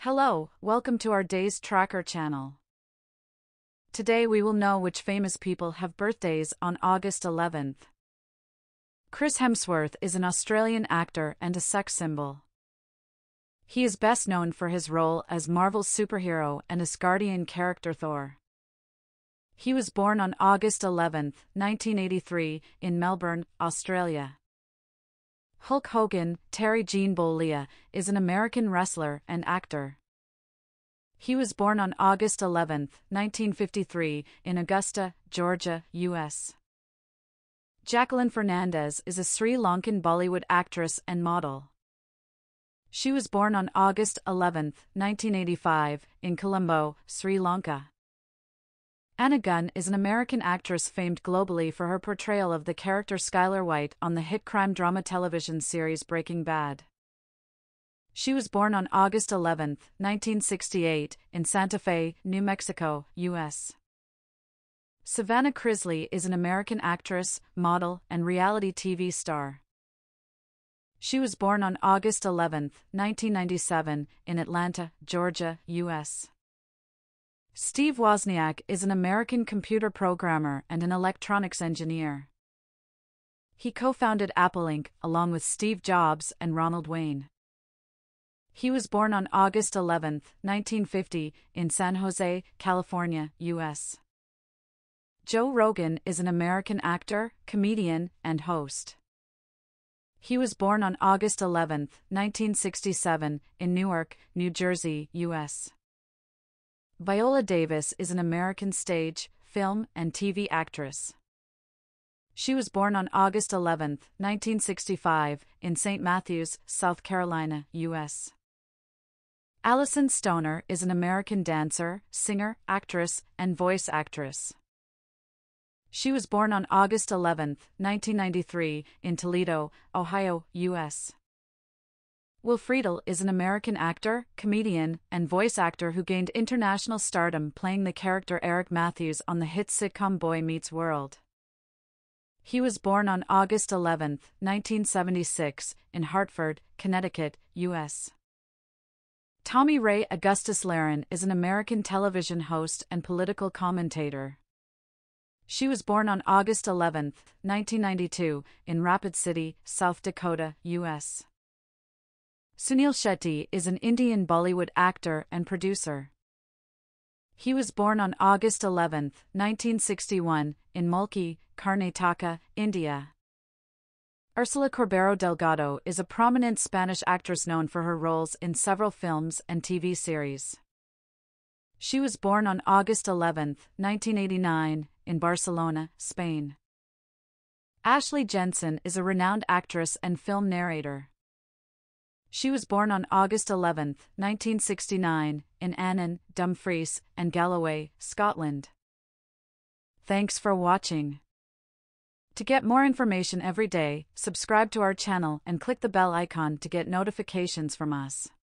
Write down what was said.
Hello, welcome to our Days Tracker channel. Today we will know which famous people have birthdays on August 11th. Chris Hemsworth is an Australian actor and a sex symbol. He is best known for his role as Marvel's superhero and Asgardian character Thor. He was born on August 11, 1983, in Melbourne, Australia. Hulk Hogan, Gene Bollea, is an American wrestler and actor. He was born on August 11, 1953, in Augusta, Georgia, U.S. Jacqueline Fernandez is a Sri Lankan Bollywood actress and model. She was born on August 11, 1985, in Colombo, Sri Lanka. Gunn is an American actress famed globally for her portrayal of the character Skyler White on the hit crime drama television series Breaking Bad. She was born on August 11, 1968, in Santa Fe, New Mexico, U.S. Savannah Chrisley is an American actress, model, and reality TV star. She was born on August 11, 1997, in Atlanta, Georgia, U.S. Steve Wozniak is an American computer programmer and an electronics engineer. He co-founded Apple Inc. along with Steve Jobs and Ronald Wayne. He was born on August 11, 1950, in San Jose, California, U.S. Joe Rogan is an American actor, comedian, and host. He was born on August 11, 1967, in Newark, New Jersey, U.S. Viola Davis is an American stage, film, and TV actress. She was born on August 11, 1965, in St. Matthews, South Carolina, U.S. Allison Stoner is an American dancer, singer, actress, and voice actress. She was born on August 11, 1993, in Toledo, Ohio, U.S. Will Friedle is an American actor, comedian, and voice actor who gained international stardom playing the character Eric Matthews on the hit sitcom Boy Meets World. He was born on August 11, 1976, in Hartford, Connecticut, U.S. Tommy Ray Augustus Laren is an American television host and political commentator. She was born on August 11, 1992, in Rapid City, South Dakota, U.S. Sunil Shetty is an Indian Bollywood actor and producer. He was born on August 11, 1961, in Mulki, Karnataka, India. Ursula Corbero Delgado is a prominent Spanish actress known for her roles in several films and TV series. She was born on August 11, 1989, in Barcelona, Spain. Ashley Jensen is a renowned actress and film narrator. She was born on August 11, 1969, in Annan, Dumfries, and Galloway, Scotland. Thanks for watching. To get more information every day, subscribe to our channel and click the bell icon to get notifications from us.